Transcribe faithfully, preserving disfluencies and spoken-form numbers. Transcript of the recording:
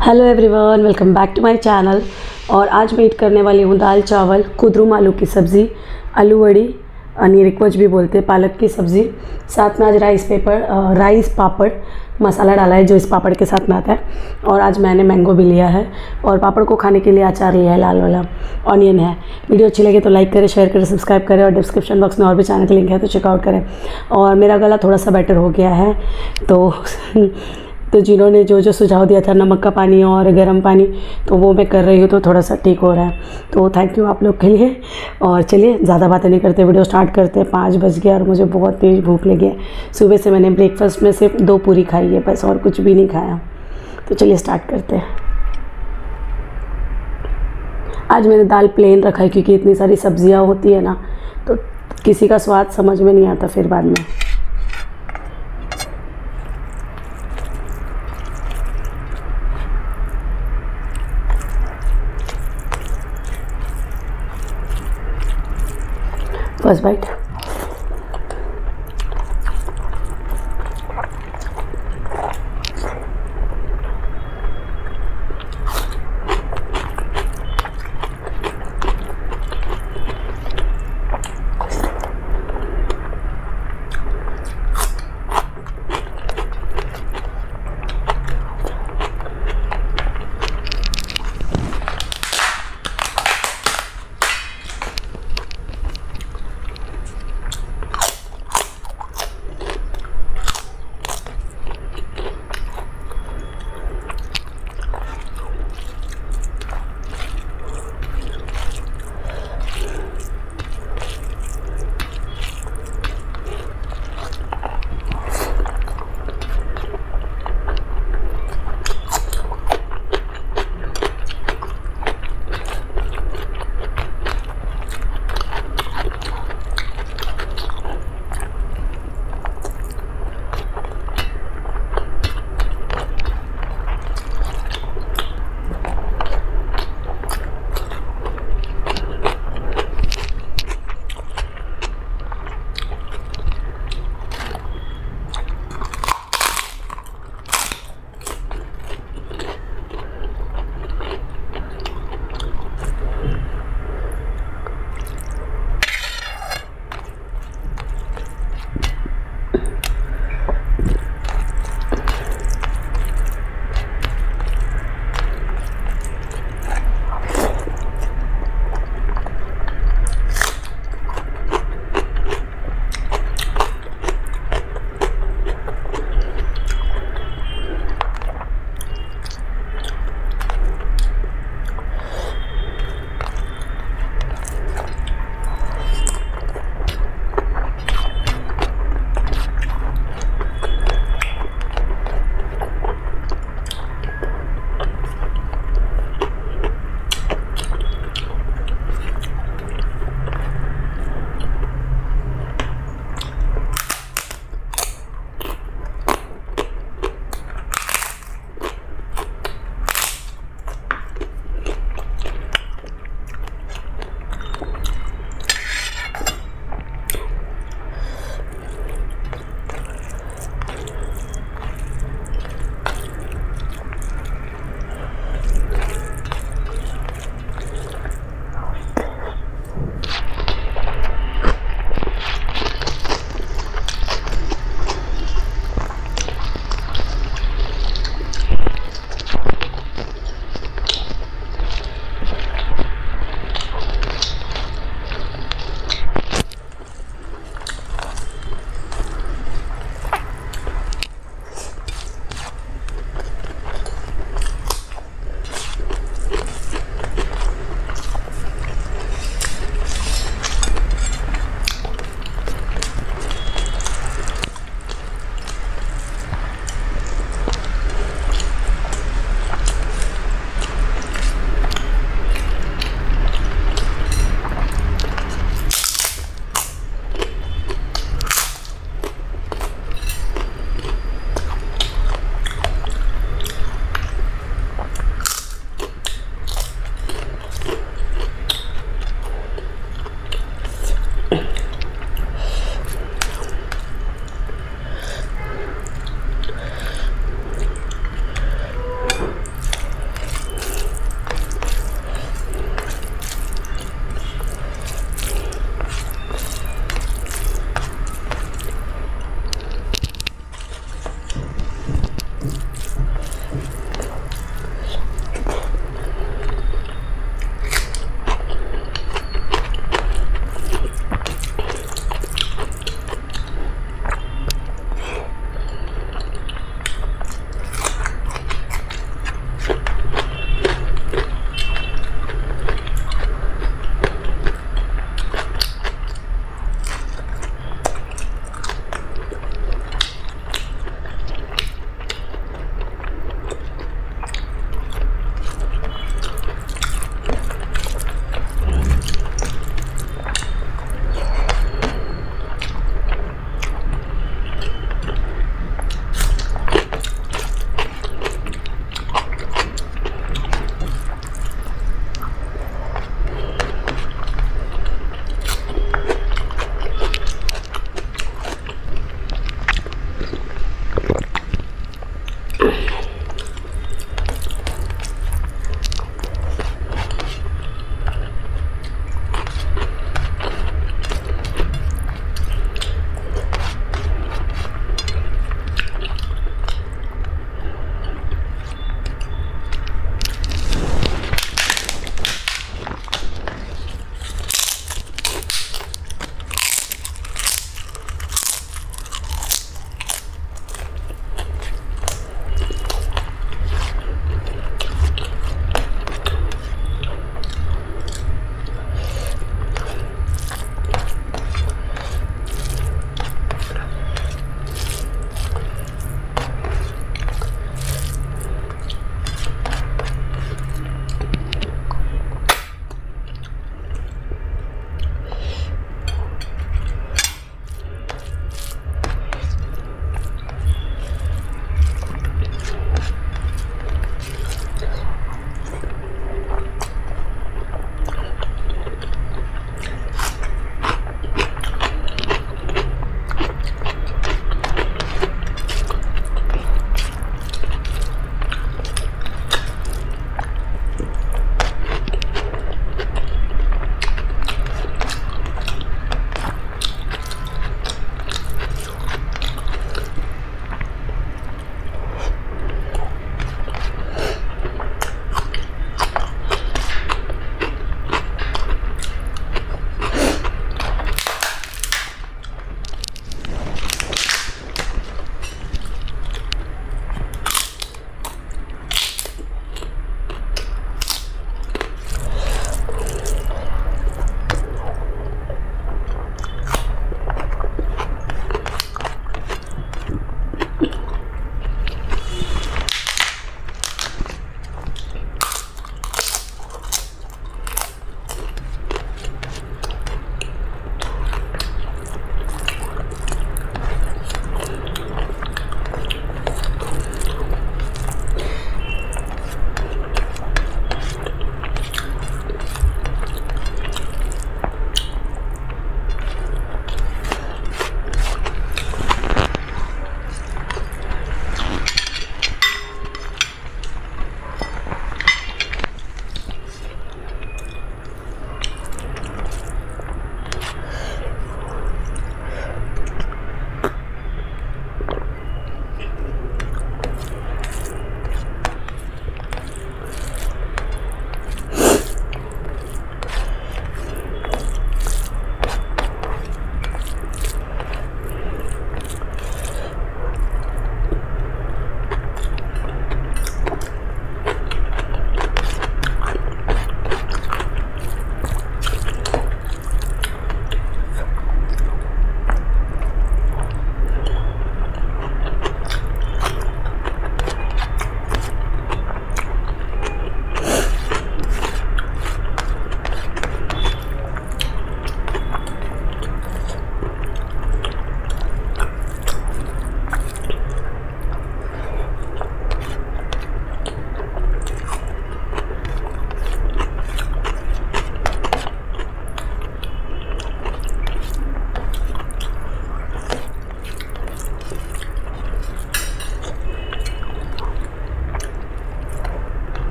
Hello everyone, welcome back to my channel. और आज मैं ईट करने वाली हूँ दाल चावल कुंद्रू आलू की सब्ज़ी, आलू वड़ी निरकुच भी बोलते हैं, पालक की सब्ज़ी। साथ में आज राइस पेपर राइस पापड़ मसाला डाला है जो इस पापड़ के साथ में आता है। और आज मैंने मैंगो भी लिया है और पापड़ को खाने के लिए अचार लिया है, लाल वाला ऑनियन है। वीडियो अच्छी लगे तो लाइक करें, शेयर करें, सब्सक्राइब करें और डिस्क्रिप्शन बॉक्स में और भी चैनल का लिंक है तो चेकआउट करें। और मेरा गला थोड़ा सा बेटर हो गया है तो तो जिन्होंने जो जो सुझाव दिया था नमक का पानी और गर्म पानी, तो वो मैं कर रही हूँ तो थोड़ा सा ठीक हो रहा है। तो थैंक यू आप लोग के लिए। और चलिए ज़्यादा बातें नहीं करते, वीडियो स्टार्ट करते हैं। पाँच बज गया और मुझे बहुत तेज़ भूख लगी है। सुबह से मैंने ब्रेकफास्ट में सिर्फ दो पूरी खाई है बस, और कुछ भी नहीं खाया। तो चलिए स्टार्ट करते हैं। आज मैंने दाल प्लेन रखा है क्योंकि इतनी सारी सब्जियाँ होती है ना, तो किसी का स्वाद समझ में नहीं आता फिर बाद में। First bite.